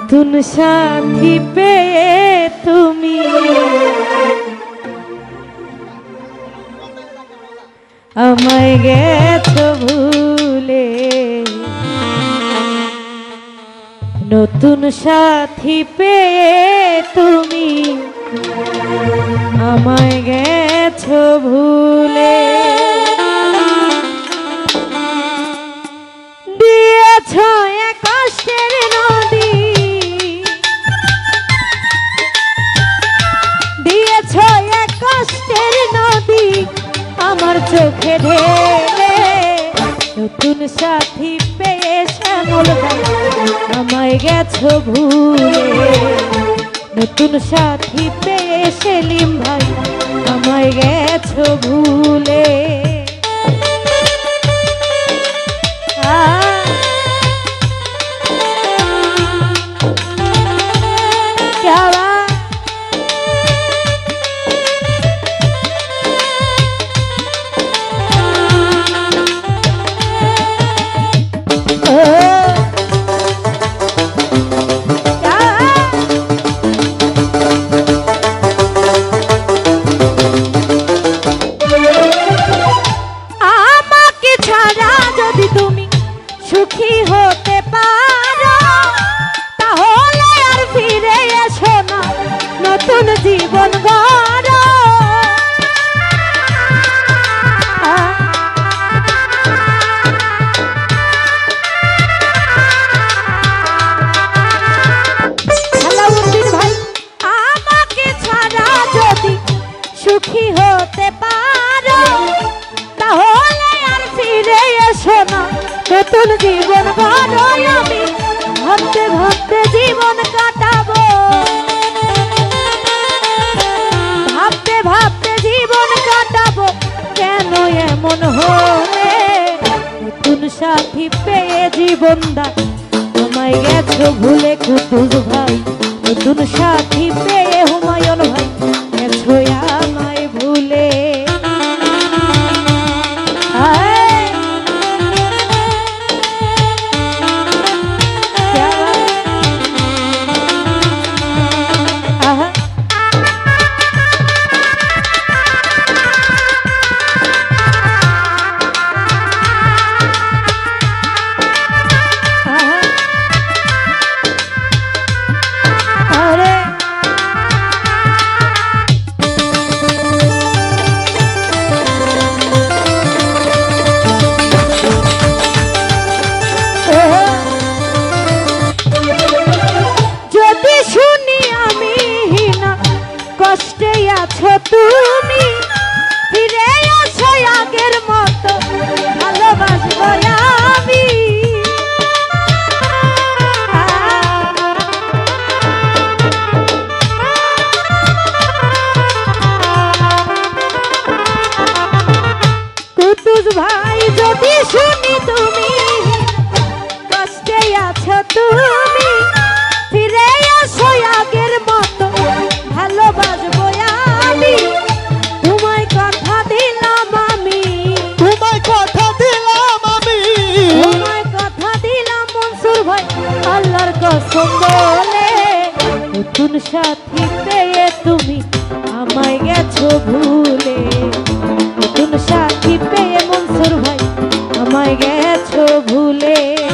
নতুন সাথী পেয়ে তুমি আমায় গেছো ভুলে, নতুন সাথী পেয়ে তুমি আমায় গেছো ভুলে, দিয়েছো এক কষ্টের নদী, দিয়েছো এক কষ্টের নদী আমার চোখে ঢেলে, নতুন সাথী পেয়ে শ্যামল ভাই আমায় গেছো ভুলে, নতুন সাথী পেয়ে সেলিম ভাই আমায় গেছো ভুলে। সুখী হতে পারো তাহলে আর ফিরে এসো না, নতুন জীবন গড়ো। সালাউদ্দিন ভাই, আমাকে ছাড়া যদি সুখী হতে পারো তাহলে আর ফিরে এসো না, নতুন জীবন গড়ো। আমি ভাবতে ভাবতে জীবন কাটাবো, ভাবতে ভাবতে জীবন কাটাবো, কেন এমন হলে নতুন সাথী পেয়ে জীবনদার আমায় গেছো ভুলে কুতুজ ভাই, নতুন সাথী পেয়ে হুমায়ুন ভাই গেছো আমায় ভুলে। কষ্টে আছো তুমি ফিরে আসো আগের মতো, ভালোবাসবো আমি। কুতুজ ভাই যদি শুনি তুমি কষ্টে আছো তুমি ফিরে আসো আগের মতো, ভালোবাসবো আমি। তোমায় কথা দিলাম আমি, তোমায় কথা দিলাম আমি, তোমায় কথা দিলাম মনসুর ভাই আল্লাহর কসম বলে, নতুন সাথী পেয়ে তুমি আমায় গেছো ভুলে, নতুন সাথী পেয়ে মনসুর ভাই আমায় গেছো ভুলে।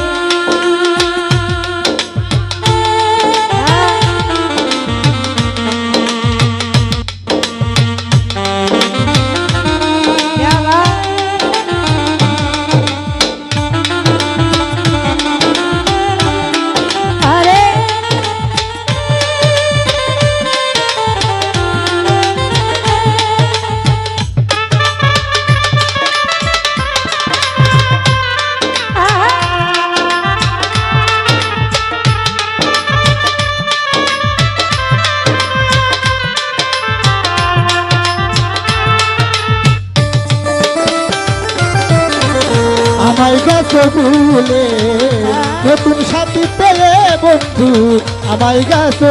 আমায় গেছো ভুলে, নতুন সাথী পেলে বন্ধু আমায় গেছো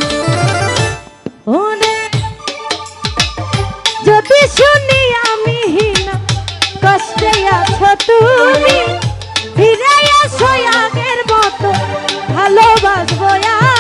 ভুলে। যদি শুনি আমি হিনা কষ্টে আছো তুমি ফিরে আসো আগের মতো, ভালোবাসবো।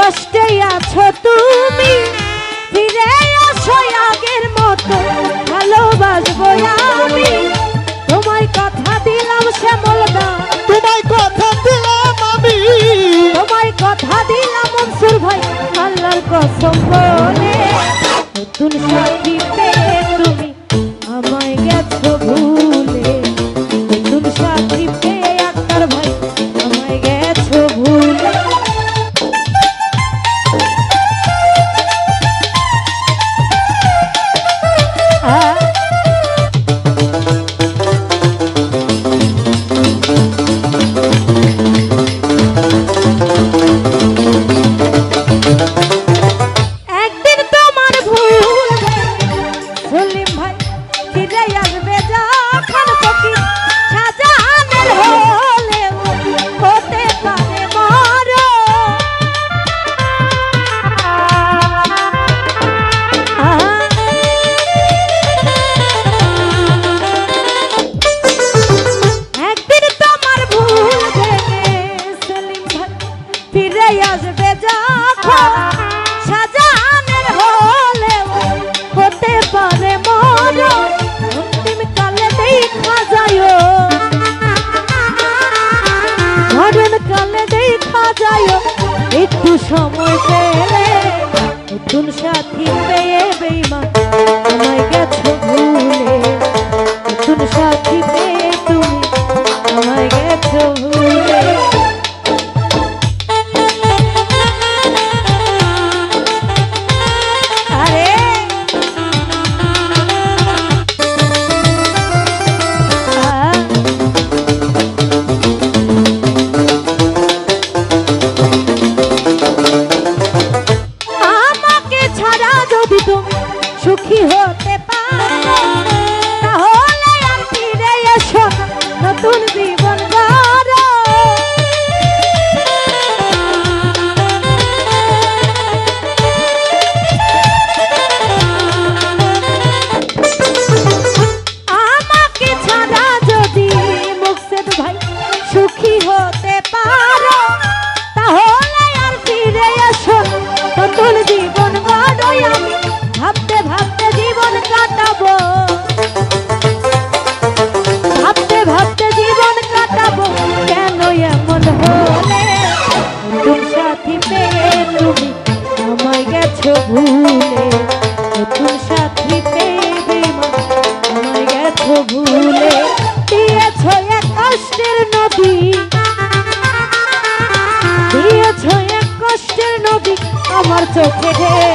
কষ্টে আছো তুমি, ফিরে আসো আগের মতো, ভালোবাসবো আমি। তোমায় কথা দিলাম শ্যামল দা, তোমায় কথা দিলাম আমি, তোমায় কথা দিলাম মনসুর ভাই, আল্লাহর কসম বলে। নতুন সাথী পেয়ে তুমি আমায় গেছো ভুলে, নতুন সাথী পেয়ে আক্তার ভাই আমায় গেছো ভুলে। একদিন তোমার ভুল সলিম ভাই ফিরে আসবে যখন ফকির শাহজাহানের হলে হতে পারে মরো। একদিন তোমার ভুল ভেঙে সলিম ভাই ফিরে আসবে যখন শাহজাহানের হলে হতে পারে মরণ। অন্তিম কালে দেখা যায়, মরণ কালে দেখা যায়, একটু সময় পেলে নতুন সাথী পেয়ে বেঈমান আমায় গেছো ভুলে, নতুন সাথী পেয়ে তুমি আমায় গেছো ভুলে। আমাকে ছাড়া যদি তুমি সুখী হতে পারো, তাহলে আর ফিরে এসো না, নতুন জীবন গড়ো। আমাকে ছাড়া যদি মুকসেদ ভাই সুখী হতে পারো, তাহলে আর ফিরে এসো না, নতুন জীবন গড়ো। আমি ভাবতে ভাবতে জীবন কাটাবো, ভাবতে ভাবতে জীবন কাটাবো, কেন এমন হলে নতুন সাথী পেয়ে তুমি আমায় গেছো ভুলে, নতুন সাথী পেয়ে বেঈমান আমায় গেছো ভুলে। দিয়েছো এক কষ্টের নদী, দিয়েছো এক কষ্টের নদী আমার চোখে ঢেলে।